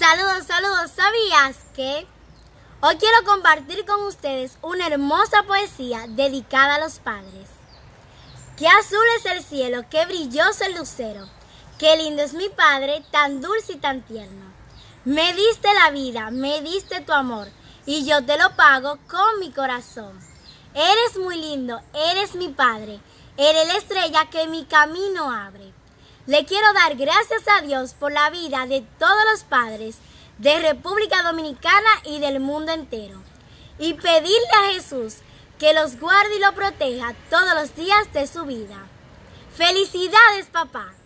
Saludos. ¿Sabías que? Hoy quiero compartir con ustedes una hermosa poesía dedicada a los padres. Qué azul es el cielo, qué brilloso el lucero, qué lindo es mi padre, tan dulce y tan tierno. Me diste la vida, me diste tu amor, y yo te lo pago con mi corazón. Eres muy lindo, eres mi padre, eres la estrella que mi camino abre. Le quiero dar gracias a Dios por la vida de todos los padres de República Dominicana y del mundo entero. Y pedirle a Jesús que los guarde y los proteja todos los días de su vida. ¡Felicidades, papá!